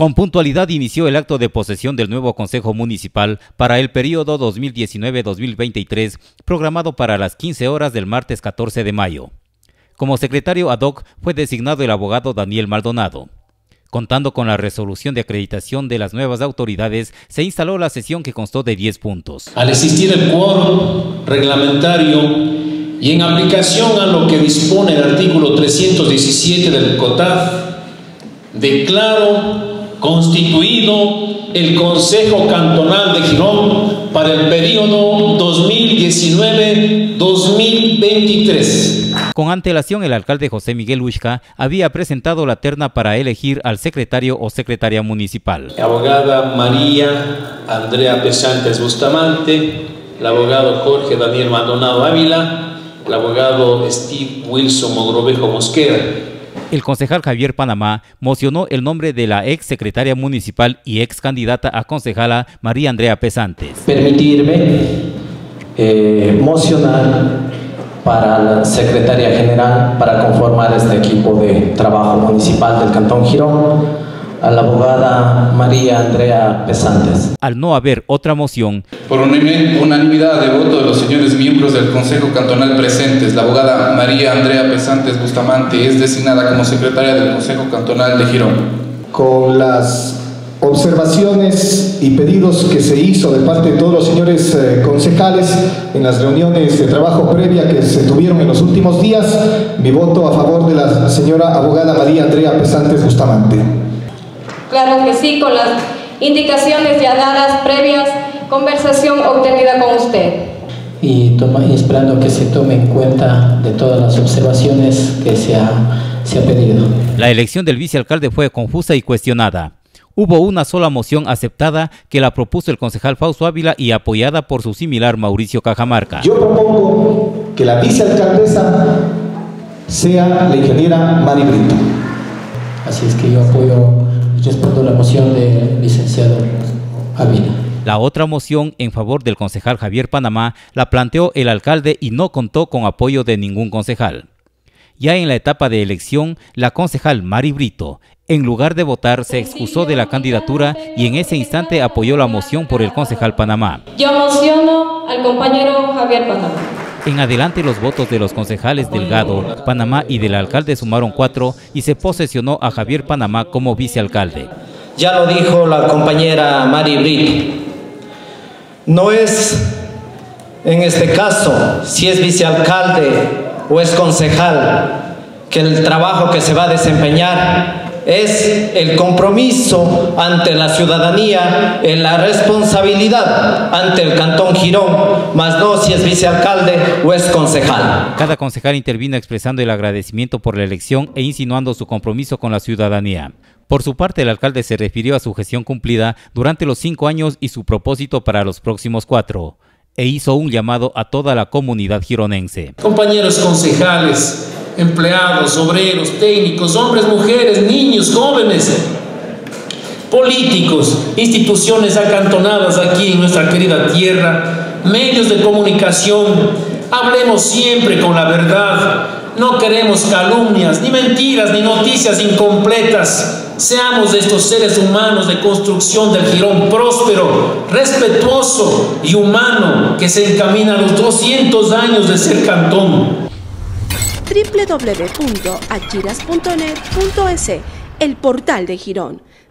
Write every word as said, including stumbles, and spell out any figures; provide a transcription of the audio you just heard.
Con puntualidad inició el acto de posesión del nuevo Consejo Municipal para el periodo dos mil diecinueve a dos mil veintitrés, programado para las quince horas del martes catorce de mayo. Como secretario ad hoc fue designado el abogado Daniel Maldonado. Contando con la resolución de acreditación de las nuevas autoridades, se instaló la sesión que constó de diez puntos. Al existir el quórum reglamentario y en aplicación a lo que dispone el artículo trescientos diecisiete del COTAF, declaro constituido el Consejo Cantonal de Girón para el periodo dos mil diecinueve a dos mil veintitrés. Con antelación, el alcalde José Miguel Uxca había presentado la terna para elegir al secretario o secretaria municipal. La abogada María Andrea Pesantes Bustamante, el abogado Jorge Daniel Maldonado Ávila, el abogado Steve Wilson Mogrovejo Mosquera. El concejal Javier Panamá mocionó el nombre de la ex secretaria municipal y ex candidata a concejala María Andrea Pesantes. Permitirme eh, mocionar para la secretaria general para conformar este equipo de trabajo municipal del Cantón Girón a la abogada María Andrea Pesantes. Al no haber otra moción, por unanimidad de voto de los señores miembros del Consejo Cantonal presentes, la abogada María Andrea Pesantes Bustamante es designada como secretaria del Consejo Cantonal de Girón. Con las observaciones y pedidos que se hizo de parte de todos los señores eh, concejales en las reuniones de trabajo previa que se tuvieron en los últimos días, mi voto a favor de la señora abogada María Andrea Pesantes Bustamante. Claro que sí, con las indicaciones ya dadas previas, conversación obtenida con usted. Y, toma, y esperando que se tome en cuenta de todas las observaciones que se ha, se ha pedido. La elección del vicealcalde fue confusa y cuestionada. Hubo una sola moción aceptada que la propuso el concejal Fausto Ávila y apoyada por su similar Mauricio Cajamarca. Yo propongo que la vicealcaldesa sea la ingeniera Mari Brito. Así es que yo apoyo, respondo la moción del licenciado Ávila. La otra moción en favor del concejal Javier Panamá la planteó el alcalde y no contó con apoyo de ningún concejal. Ya en la etapa de elección, la concejal Mari Brito, en lugar de votar, se excusó de la candidatura y en ese instante apoyó la moción por el concejal Panamá. Yo mociono al compañero Javier Panamá. En adelante, los votos de los concejales Delgado, Panamá y del alcalde sumaron cuatro y se posesionó a Javier Panamá como vicealcalde. Ya lo dijo la compañera Mari Brito. No es, en este caso, si es vicealcalde o es concejal, que el trabajo que se va a desempeñar es el compromiso ante la ciudadanía, en la responsabilidad ante el Cantón Girón, más no si es vicealcalde o es concejal. Cada concejal intervino expresando el agradecimiento por la elección e insinuando su compromiso con la ciudadanía. Por su parte, el alcalde se refirió a su gestión cumplida durante los cinco años y su propósito para los próximos cuatro, e hizo un llamado a toda la comunidad gironense. Compañeros concejales, empleados, obreros, técnicos, hombres, mujeres, niños, jóvenes, políticos, instituciones acantonadas aquí en nuestra querida tierra, medios de comunicación, hablemos siempre con la verdad. No queremos calumnias, ni mentiras, ni noticias incompletas. Seamos de estos seres humanos de construcción del Girón próspero, respetuoso y humano que se encamina a los doscientos años de ser cantón. doble u doble u doble u punto achiras punto net punto es, el portal de Girón.